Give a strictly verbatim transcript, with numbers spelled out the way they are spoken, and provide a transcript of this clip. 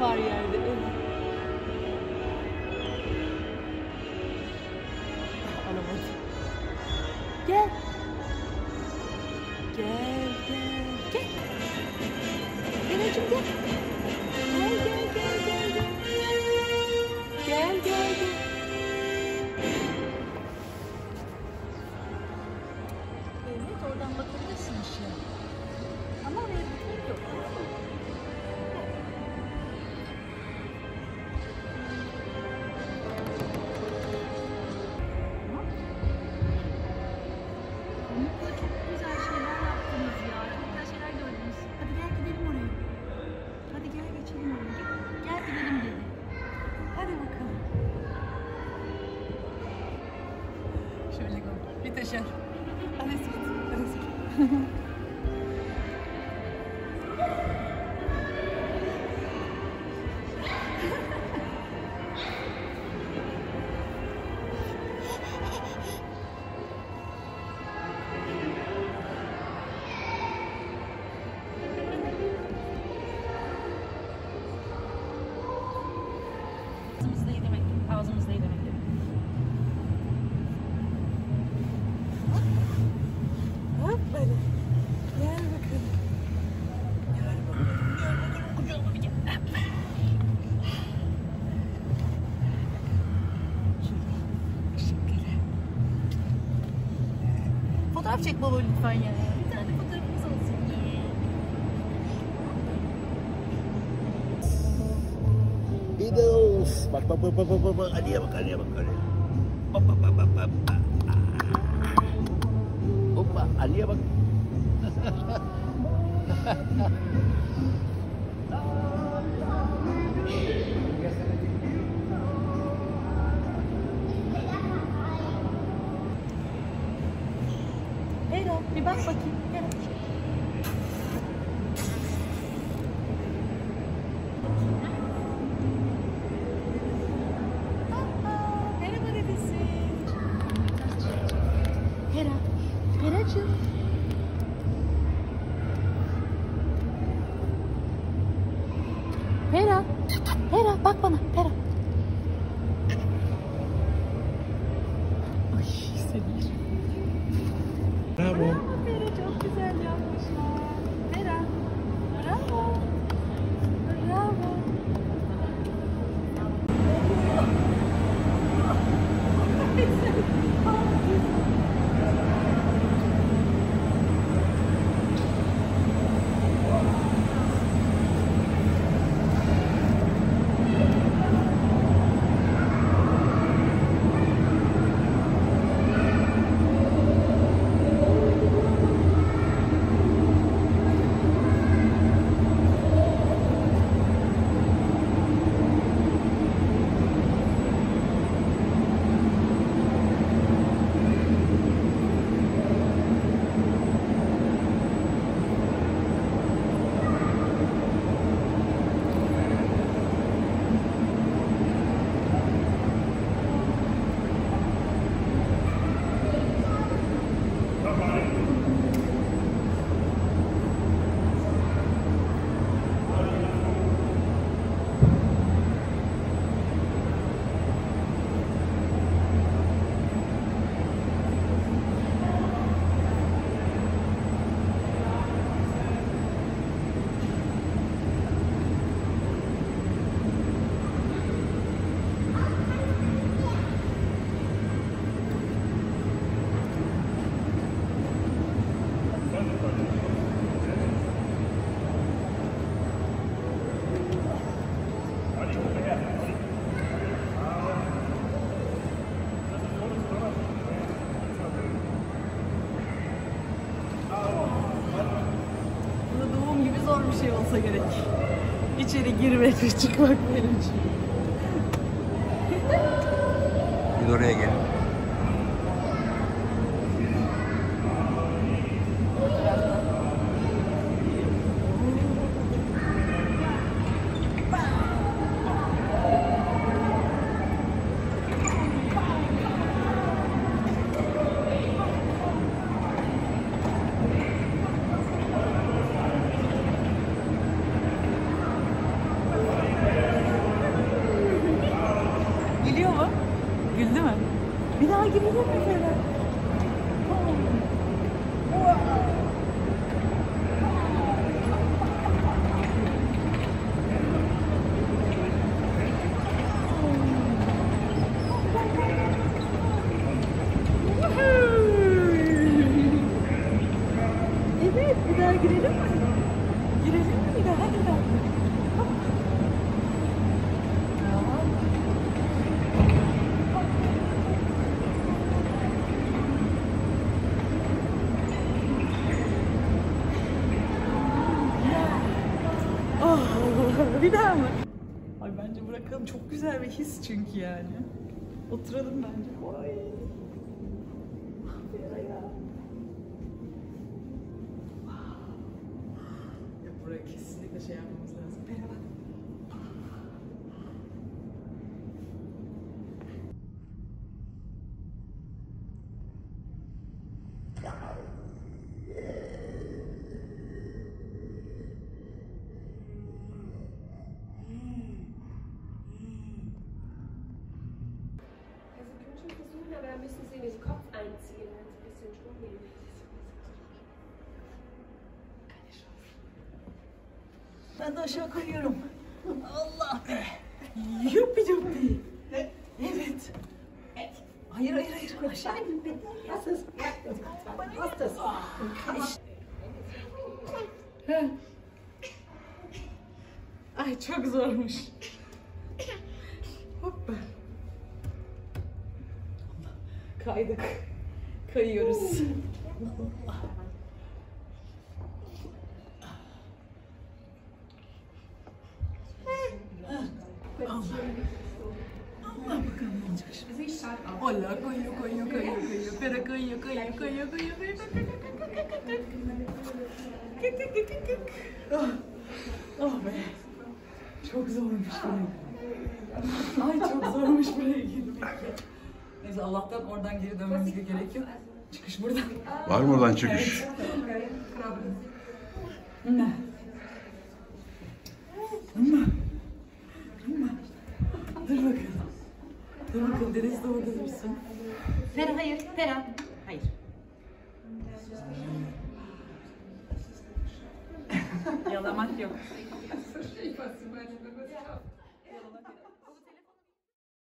var yerde. Evet. Alamadım. Gel. Gel gel gel. Gelacığım gel. Gel gel gel gel gel. Gel gel gel. Evet, oradan bakabilirsin ışığa. Ama oraya bakmak yok. Çok güzel şeyler yaptınız ya. Çok güzel şeyler gördünüz. Hadi gel gidelim oraya. Hadi gel geçelim oraya. Gel gidelim dedi. Hadi bakalım. Şöyle go. Bir taşar. Hadi sıkıntı. Hadi sıkıntı. Ağzımızda yemek. Ağzımızda yemek. Hop böyle. Gel bakalım. Gel bakalım. Gel bakalım. Kucağıma bir gel. Teşekkürler. Fotoğraf çek baba lütfen ya. Bir tane fotoğrafımız olsun. Beatles. Bak bak bak bak bak bak. Ali'ye bak, Ali'ye bak, Ali'ye. Bak bak bak bak bak. Hoppa, Ali'ye bak. Hera, bir bak bakayım. Hera. Merhaba dedesi. Hera, Heracığım. Hera, Hera bak bana, Hera. Ay seni. Bravo. Bravo Hera, çok güzel yapmışlar. Hera, bravo. Bravo. Zor bir şey olsa gerek. İçeri girmek ve çıkmak benim için. Bir oraya gelin. güldü mü? Bir daha girelim mi Ferah? Evet, bir daha girelim mi? Girelim mi bir daha? Hadi bir daha. Hop. Tamam. Oh, bir daha mı? Ay bence bırakalım. Çok güzel bir his çünkü yani. Oturalım bence. Oy. Ya buraya kesinlikle şey yapmamız lazım. Merhaba. Also können schon versuchen, aber dann müssen Sie in den Kopf einziehen, wenn es ein bisschen schwummelig ist. Keine Chance. Ben de aşağı kayıyorum. Allah be. Yuppi yuppi. Evet. Hayır hayır hayır. Aşağı. Was ist? Was ist das? He. Ay çok zormuş. Hoppa. Kaydık. Kayıyoruz. Allah. Allah bakalım ne olacak şimdi. Allah koyuyor koyuyor koyuyor koyuyor. Fera koyuyor koyuyor koyuyor koyuyor koyuyor. Kık kık kık kık kık. Oh. Oh be. Çok zormuş buraya. Ay çok zormuş buraya girmek. Neyse Allah'tan oradan geri dönmemize gerek yok. Çıkış buradan. Var mı oradan çıkış? Ne? Ama. Ama. Dur bakalım. Dur bakalım Deniz de orada dursun. Ferah hayır, Ferah. Hayır. Yalamak yok. Ich weiß, du meinst, wenn wir es schaffen.